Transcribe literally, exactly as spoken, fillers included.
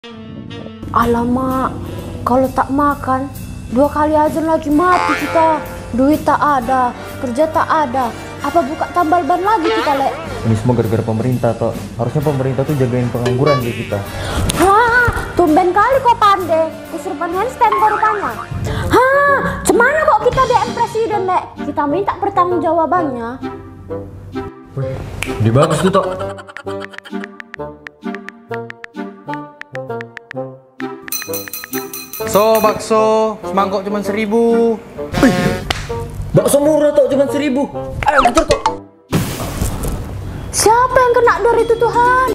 Alamak, kalau tak makan dua kali azan lagi mati kita. Duit tak ada, kerja tak ada, apa buka tambal ban lagi kita, Lek? Ini semua gara-gara pemerintah, toh. Harusnya pemerintah tuh jagain pengangguran di kita. Hah, tumben kali kok pandai. Kesurupan handstand kok rupanya. Hah, cemana kok kita D M presiden, Lek? Kita minta pertanggungjawabannya. Wih, ini bagus tuh, toh. So, bakso, semangkok cuma seribu. Wih, bakso murah, toh, cuma seribu. Ayo, kejar, toh. Siapa yang kena dor itu, Tuhan?